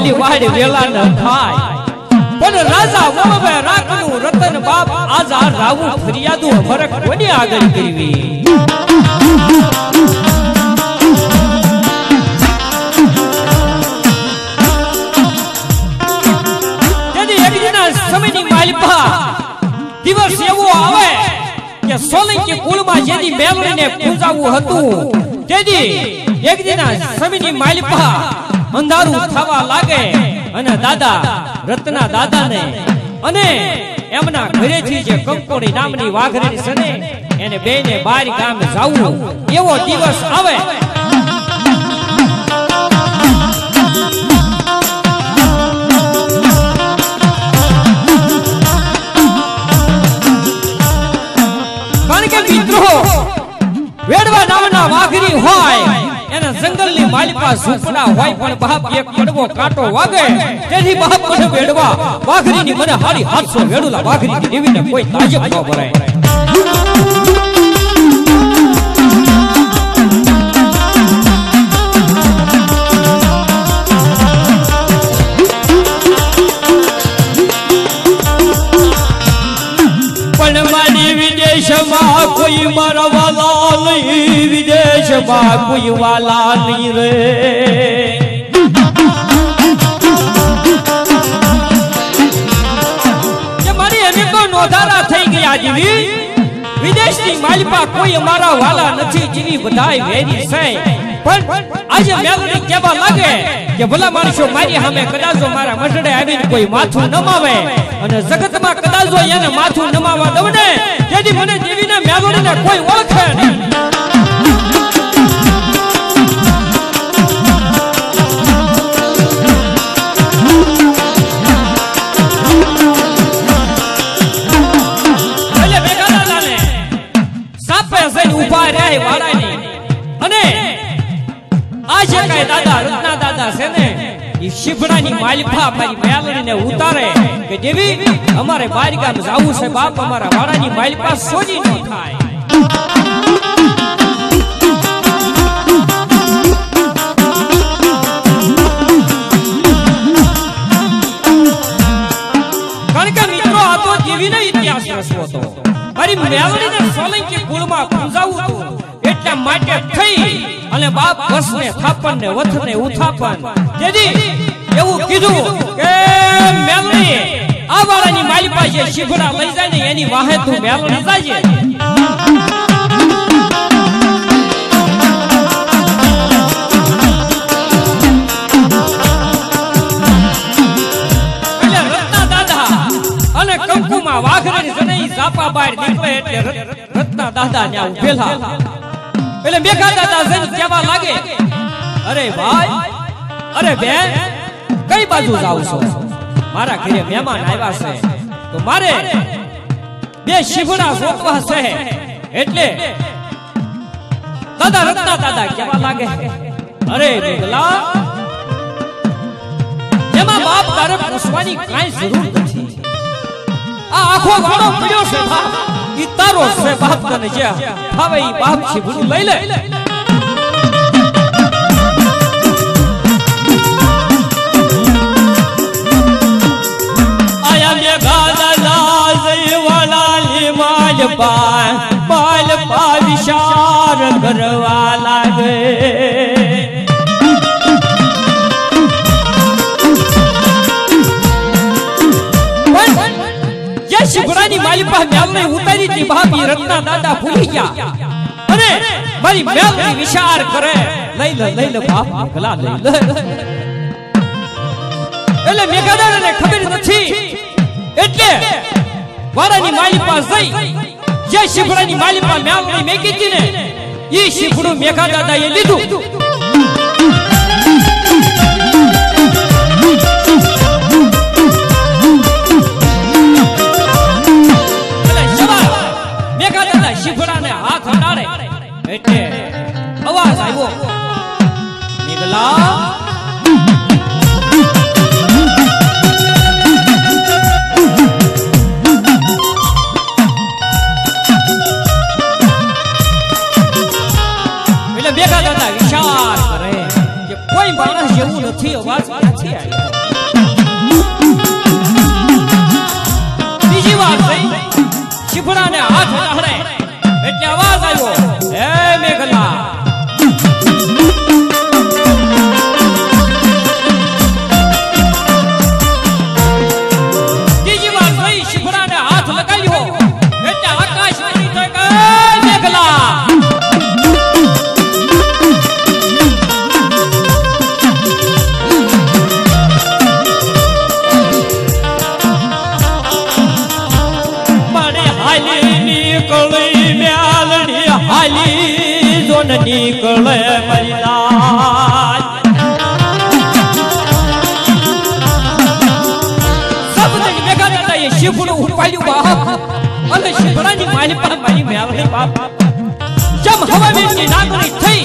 ઓલી વાડ વેલા ન થાય પણ રાજા વલ્લભે રાખનું રતન બાપ આજા રાવું ફરિયાદો ફરક કોની આગળ કરવી તેથી એક દિના સમયની માલિપા દિવસ એવો આવે કે સોલંકી કુળમાં જેની મેલડીને પૂજાવું હતું તેથી એક દિના સમયની માલિપા અંધારું થવા લાગે અને દાદા રત્ના દાદાને અને એમના ઘરેથી જે કંકોડી નામની વાઘરેણી છે ને એને બેને બાર ગામ જાવું એવો દિવસ આવે કારણ કે મિત્રો વેડવા નામના વાઘરી હોય એના જંગલની માલિપા ઝૂંપડા હોય પણ બાપ એક કડવો કાંટો વાગે તેથી બાપ મને વેડવા વાઘરીની મને હારી 700 વેડુલા વાઘરીની દેવીને કોઈ તાજબ ન ભરાય પણ મારી વિદેશમાં કોઈ મારા વાલા નહીં વિદેશમાં કોઈ વાલા નહીં રે કે મારી અનેકો નોંધારા થઈ ગયા જીવી વિદેશની માલિપા કોઈ અમારા વાલા નથી જીવી બધાય વેરી છે પણ આજે મેલડી કેવા લાગે કે ભલા માણસો મારી સામે કદાચો મારા મઢડે આવીને કોઈ માથું નમાવે અને જગતમાં કદાચો એને માથું નમાવા દઉં ને તેથી મને દેવીને મેલડીને કોઈ ઓળખે નહીં એટલે મેઘા દાદાને સાપે જઈને ઊભા રહે વાળાની અને આ જે કઈ દાદા રત્ના દાદા છે ને એ શિફડાની માલિપા મારી મેલડીને ઉતારે કે દેવી અમારે બાર ગામ જાવું છે બાપ અમારા વાડાની માલિપા સોજી ન થાય કારણ કે મિત્રો આ તો દેવીનો ઇતિહાસ રચવો હતો મારી મેલડીને સોલંકી કુળમાં પૂજાવું હતું એટલા માટે થઈ અને બાપ વસને થાપન ને વથ ને ઉથાપન જેદી એવું કીધું કે મેલડી આ વાળાની માલિપા જે શિફડા લઈ જાય ને એની વાહે તું મેલડી જાજે એટલે રત્ના દાદા અને કંકુમાં વાઘરેણી જનઈ ઝાપા બહાર નીકળે એટલે રત્ના દાદા ને ઉભેલા એટલે મેઘા દાદા જઈને કેવા લાગે અરે ભાઈ અરે બેન કઈ બાજુ જાવ છો મારા ઘરે મહેમાન આવ્યા છે તો મારે બે શિફડા શોધવા છે એટલે દાદા રત્ના દાદા કેવા લાગે અરે મેઘલા એમાં બાપ તારે પૂછવાની કાંઈ જરૂર નથી આ આખો વાળો પડ્યો છે ઈ તારો છે બાપ તને જે હવે ઈ બાપ શિફડું લઈ લે આયા મેઘા દાદા જયવાલાની માલપા વિચાર કરવા લાગે શિફડાની માલિપા મેલને ઉતારી હતી ભાભી રત્ના દાદા ભૂલી ગયા અને મારી મેલની વિચાર કરે લઈ લે બાપ મેઘલા લઈ લે એટલે મેઘા દાદાને ખબર નથી એટલે વાડાની માલિપા જઈ જે શિફડાની માલિપા મેલને મેકી હતી ને ઈ શિફડું મેઘા દાદાએ લીધું શિફડાને હાથ અડાડે એટલે અવાજ આવ્યો મેઘલા એટલે મેઘા દાદા વિચાર કરે કે કોઈ માણસ જેવું નથી અવાજ ક્યાંથી આવ્યો બીજી વાર થઈ શિફળાને હાથ લહરે એટલે અવાજ આવ્યો, હે મેઘલા નીકળે મરિલા સબની મેઘા દાદા એ શિફળું ઉપાડ્યું બાપ અને શિફળાની માલી પર મારી મેળવી બાપ જમ હવામેની નાગણી થઈ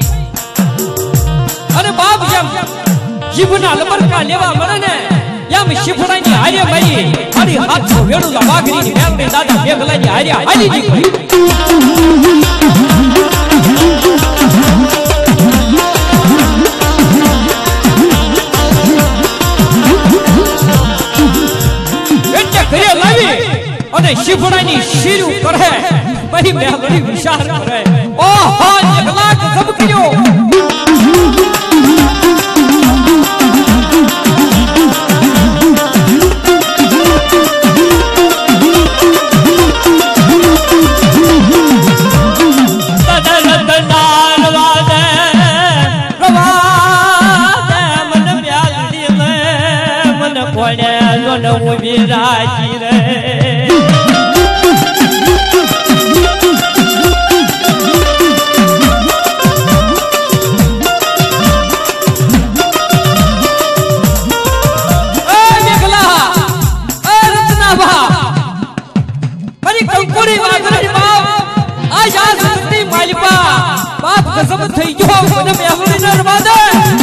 અને બાપ જેમ જીભના લબરકા લેવા મળે ને એમ શિફળાની હારે મારી હરી હાથો વેડુલા વાઘરીની મેળવી દાદા મેઘલાની હારે હાલી નીકળી અને શિફળાની શીરું કરે મારી મેલડી વિચાર કરે ઓહો જગલાક ધબક્યો રાજી રે कसम થઈ ગયો મને મેલડી ન રવા દે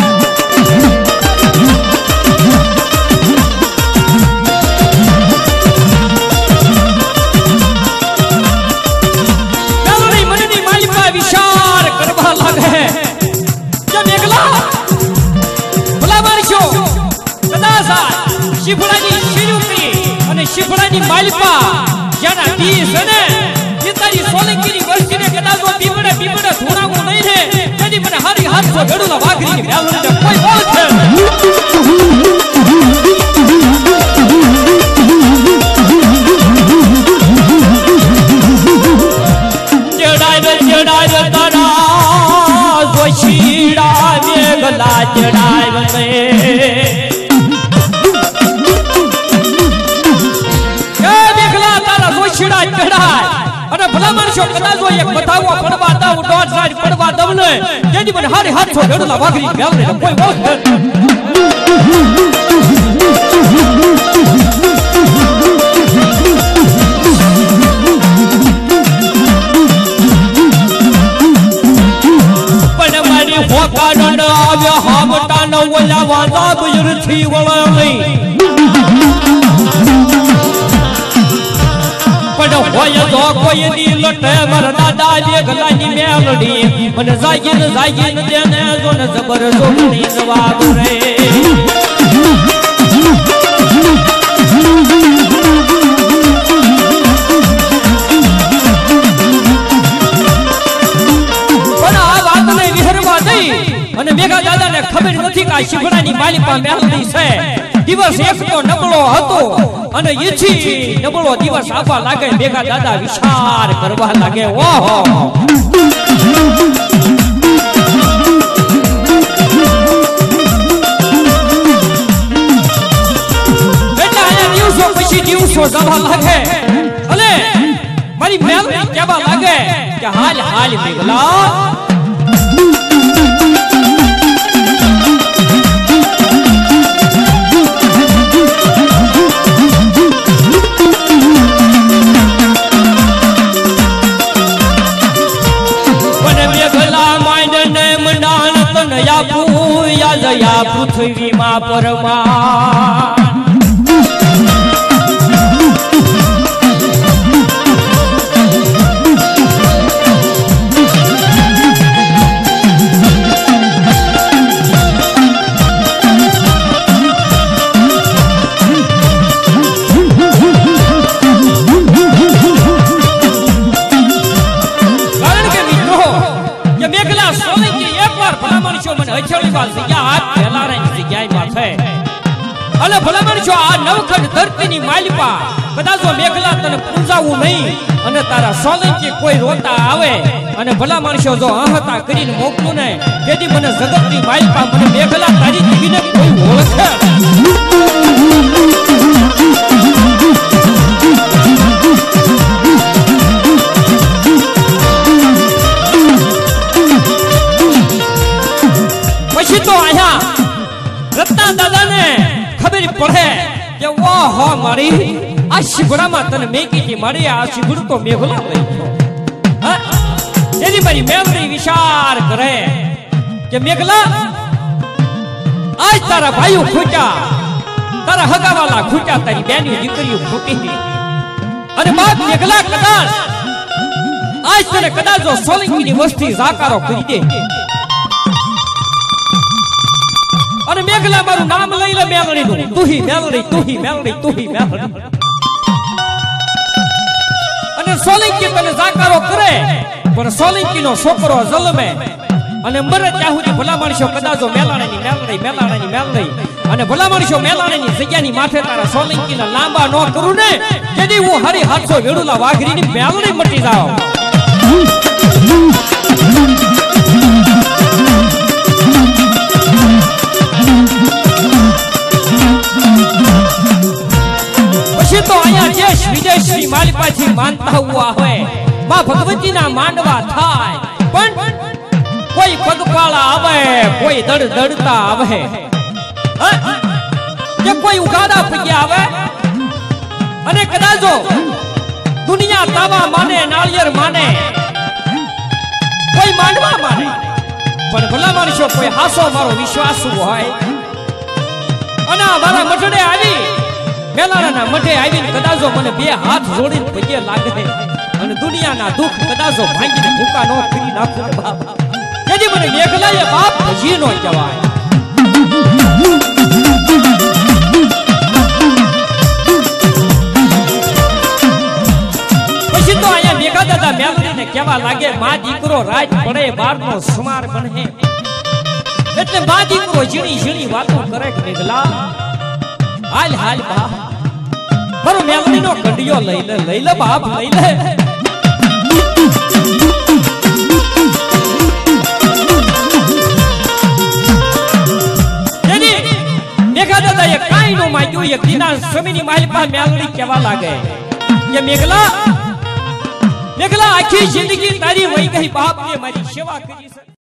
મેલડી મનની માલિકા વિચાર કરવા લાગે જે મેઘલા ભલા મારશો કદાચ શિફળાની શિરુતી અને શિફળાની માલિકા જેના દી છે ને એ તારી સોલંકીની વર્ષીને કદાચ બીબડે ધોરાવું નહીં રે કદી મને હારી હાથ પર ગડુલા વાઘરીની મેલડીને કોઈ બોલ છે જડાય તારા જોશીડા મેઘલા જડાય મે એ મેઘલા તારા જોશીડા જડાય અને ભલા માણસો કદાચ એક બતાવો પડવા દઉં દોઢ સાઈડ પડવા દઉં ને જેની મને હારી હાથ છો ગડુલા વાઘરી મેલડીને કોઈ બોલ છે હોકાડો આવ્યો હામટા ન ઓલા વાદા ગુજરથી વળાઈ પણ હોય તો કોઈ ની લટે મર દાદા મેઘલાની મેલડી મને જાગીને દેને જો ને જબર જોગણી જવાબ રે અને મેઘા દાદાને ખબર નથી કે આ શિફળાની માલિકા મેલડી છે દિવસ એક તો નબળો હતો અને ઈથી નબળો દિવસ આવવા લાગે મેઘા દાદા વિચાર કરવા લાગે ઓહો એટલે આયા દિવસો પછી દિવસો જવા લાગે અને મારી મેલડી કહેવા લાગે કે હાલ હાલ મેઘલા યા પૃથ્વીમાં પરમા અને ભલામણ છો આ નવખંડ ધરતીની માલિપા કદાચ મેઘલા તને પૂંજાવું નહીં અને તારા સોલંકી કોઈ રોતા આવે અને ભલા માણસો જો આહતા કરીને મોકલું ને તેથી મને જગતની માલિપા મને મેઘલા તારી દીવીને કોઈ ઓળખે પછી તો આયા રત્ના દાદાને ખબર પડે કે ઓહો મારી આ શિબડામાં તને મેકીથી મારી આ શિબડ તો મેઘલા લઈ ગયો હા જેની મારી મેમરી વિચાર કરે કે મેઘલા આજ તારા ભાઈઓ ખૂટ્યા તારા હગાવાલા ખૂટ્યા તારી બેની દીકરીઓ ખૂટી અને બાપ મેઘલા કદાચ આજ તને કદાચ જો સોલંકીની વસ્તી જાકારો કરી દે અને મેઘલા મારું નામ લઈ લે મેલડીનું તુહી મેલડી તુહી મેલડી તુહી મેલડી અને સોલંકી તને જાકારો કરે પણ સોલંકીનો છોકરો જલમે અને મરે ત્યાં સુધી ભલા માણસો કદાચો મેલાણીની મેલડી મેલાણીની મેલડી અને ભલા માણસો મેલાણીની જગ્યાની માથે તારા સોલંકીના લાંબા ન કરું ને જેથી હું હરી 700 વેડુલા વાઘરીની મેલડી મટી જાવ પછી તો અહીંયા દેશ વિદેશની માલિપાથી માનતા હુઆ હોય માં ભગવતીના માંડવા થાય પણ કોઈ પગપાળા આવે કોઈ દડદડતા આવે કે કોઈ ઉગાડા પગ્યા આવે અને કદાચો દુનિયા તાવા માને નાળિયેર માને કોઈ માંડવા માને પણ ભલા માણસો કોઈ હાસો મારો વિશ્વાસ હોય અને મારા મઠડે આવી મેલાણાના મઠે આવીને કદાચો મને બે હાથ જોડીને પગે લાગે અને દુનિયાના દુઃખ કદાચો ભાંગીને ભૂકા નો ફરી નાખું બાપ જેથી મને મેઘલાએ બાપ ભજી નો કહેવાય પછી તો અહીંયા મેઘા દાદા મેલડીને કહેવા લાગે માં દીકરો રાત પડે બારનો સુમાર બને એટલે માં દીકરો ઝીણી ઝીણી વાતો કરે કે મેઘલા હાલ હાલ બાપ મારો મેલડીનો કંડિયો લઈ લે બાપ લઈ લે મેઘા દાદાએ કાંઈ નો માંગ્યું એક દિના સ્વામીની માલિપા મેલડી કહેવા લાગે કે મેઘલા આખી જિંદગી તારી વહી ગઈ બાપ ને મારી સેવા કરી છે